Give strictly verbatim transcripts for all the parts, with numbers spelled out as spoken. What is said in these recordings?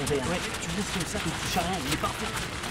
parfait. Hein. Ouais, tu laisses comme ça, tu ne touches à rien, il est parfait.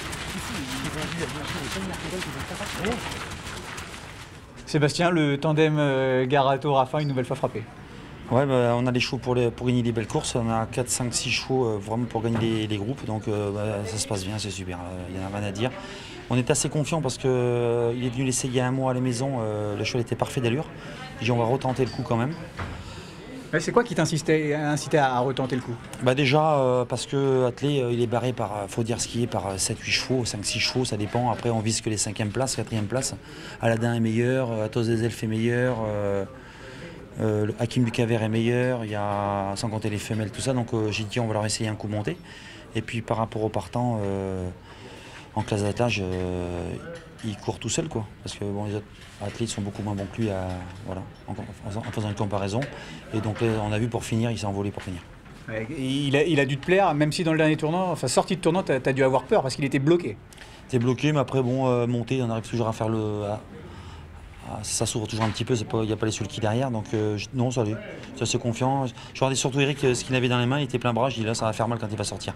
Sébastien, le tandem euh, Garato-Raffin, une nouvelle fois frappé. Ouais, bah, on a les chevaux pour, les, pour gagner des belles courses. On a quatre, cinq, six chevaux euh, vraiment pour gagner les, les groupes. Donc euh, bah, ça se passe bien, c'est super. Il n'y en a rien à dire. On est assez confiant parce qu'il euh, est venu l'essayer il y a un mois à la maison. Euh, le cheval était parfait d'allure. J'ai dit on va retenter le coup quand même. Ouais, c'est quoi qui t'incitait incitait à, à retenter le coup? Bah déjà euh, parce que Attelé euh, il est barré par, euh, faut dire ce qui est, par sept huit chevaux, cinq six chevaux, ça dépend. Après on vise que les cinquième places, quatrième places. Aladin est meilleur, Athos des Elfes est meilleur. Euh, Euh, le Hakim du Caver est meilleur, il y a, sans compter les femelles, tout ça. Donc euh, j'ai dit on va leur essayer un coup monté. Et puis par rapport aux partants, euh, en classe d'attelage, euh, ils courent tout seuls, quoi. Parce que bon, les autres athlètes sont beaucoup moins bons que lui à, voilà, en, en, en faisant une comparaison. Et donc là, on a vu pour finir, il s'est envolé pour finir. Ouais, il, a, il a dû te plaire, même si dans le dernier tournant, enfin sortie de tournant, tu as, as dû avoir peur parce qu'il était bloqué. T'es bloqué, mais après bon, euh, monter, on arrive toujours à faire le... À, ça s'ouvre toujours un petit peu, il n'y a pas les sulky derrière, donc euh, non, ça allait, c'est assez confiant. Je regardais surtout Eric, ce qu'il avait dans les mains, il était plein bras, je dis là ça va faire mal quand il va sortir.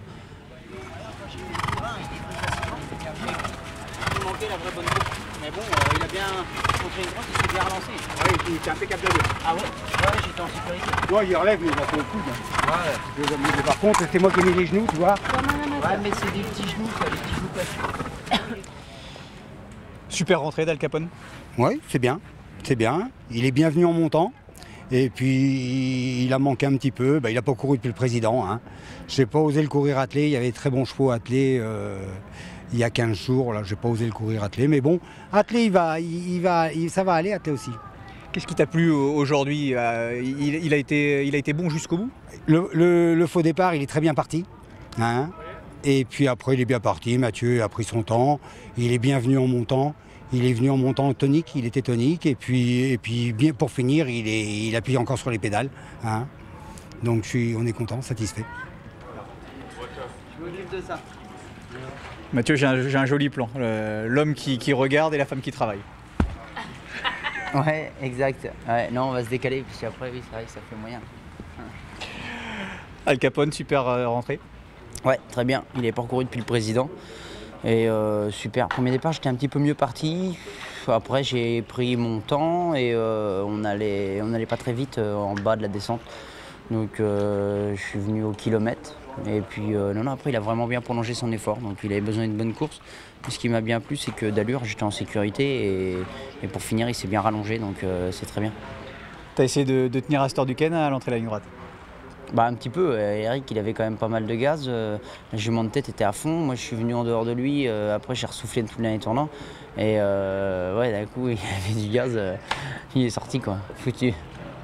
Il manquait la vraie bonne boucle, mais bon, euh, il a bien montré une grosse, il s'est bien relancé. Oui, il était impeccable de deux. Ah ouais? Ouais, j'étais en sécurité. Ouais, il relève, mais il va pas au coude. Ouais. Mais par contre, c'est moi qui ai mis les genoux, tu vois. Ouais, mais c'est des petits genoux, ça, des petits genoux placés. Super rentrée d'Al Capone. Oui, c'est bien, c'est bien. Il est bienvenu en montant. Et puis, il a manqué un petit peu. Ben, il n'a pas couru depuis le président. Hein. Je n'ai pas osé le courir attelé. Il y avait de très bons chevaux attelés euh, il y a quinze jours. Je n'ai pas osé le courir attelé. Mais bon, attelé, il va, il, il va, il, ça va aller attelé aussi. Qu'est-ce qui t'a plu aujourd'hui? il, il, a été, il a été bon jusqu'au bout? le, le, le faux départ, il est très bien parti. Hein. Et puis après, il est bien parti. Mathieu a pris son temps. Il est bienvenu en montant. Il est venu en montant tonique, il était tonique, et puis, et puis bien pour finir, il, est, il appuie encore sur les pédales. Hein. Donc je suis, on est content, satisfait. Je m'occupe de ça. Mathieu, j'ai un, un joli plan. L'homme qui, qui regarde et la femme qui travaille. Ouais, exact. Ouais, non, on va se décaler, puis après, oui, c'est vrai que ça fait moyen. Al Capone, super euh, rentrée. Ouais, très bien. Il est parcouru depuis le président. Et euh, super, premier départ j'étais un petit peu mieux parti, après j'ai pris mon temps et euh, on allait, on allait pas très vite euh, en bas de la descente, donc euh, je suis venu au kilomètre et puis euh, non, non, après il a vraiment bien prolongé son effort, donc il avait besoin d'une bonne course. Ce qui m'a bien plu c'est que d'allure j'étais en sécurité et, et pour finir il s'est bien rallongé, donc euh, c'est très bien. T'as essayé de, de tenir Astor Duquesne à l'entrée de la ligne droite? Bah un petit peu, Eric il avait quand même pas mal de gaz, euh, la jument de tête était à fond, moi je suis venu en dehors de lui, euh, après j'ai ressoufflé tout le dernier tournant et euh, ouais d'un coup il avait du gaz, euh, il est sorti quoi, foutu.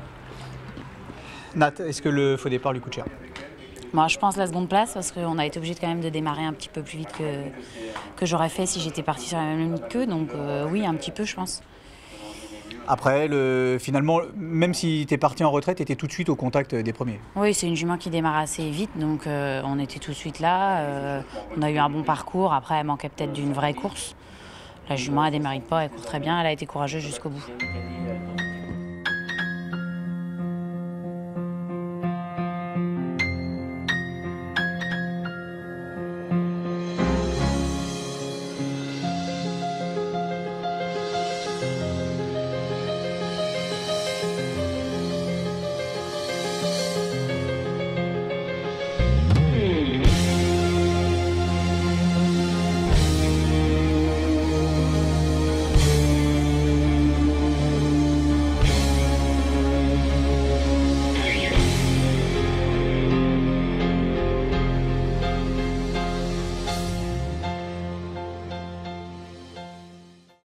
Nat, est-ce que le faux départ lui coûte cher? Moi je pense la seconde place parce qu'on a été obligé de, quand même de démarrer un petit peu plus vite que, que j'aurais fait si j'étais partie sur la même ligne qu'eux, donc euh, oui un petit peu je pense. Après, le, finalement, même si tu es parti en retraite, tu étais tout de suite au contact des premiers. Oui, c'est une jument qui démarre assez vite, donc euh, on était tout de suite là. Euh, on a eu un bon parcours, après elle manquait peut-être d'une vraie course. La jument, elle ne démarre pas, elle court très bien, elle a été courageuse jusqu'au bout.